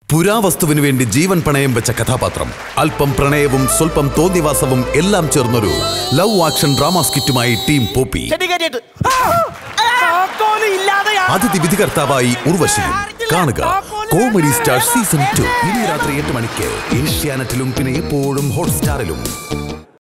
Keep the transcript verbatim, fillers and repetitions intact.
പുരാവസ്തുവിനു വേണ്ടി ജീവൻ പണയം വെച്ച കഥാപാത്രം, അല്പം പ്രണയവും സ്വല്പം തോന്നിവാസവും എല്ലാം ചേർന്നൊരു ലവ് ആക്ഷൻ ഡ്രാമ സ്കിറ്റുമായി ടീം പോപ്പി. അതിഥി വിധികർത്താവായി ഉർവശിയും. കാണുക കോമഡി സ്റ്റാർ സീസൺ ടു ഇനി രാത്രി എട്ട് മണിക്ക് ഏഷ്യാനെറ്റിലും പിന്നെ എപ്പോഴും ഹോട്ട്സ്റ്റാറിലും.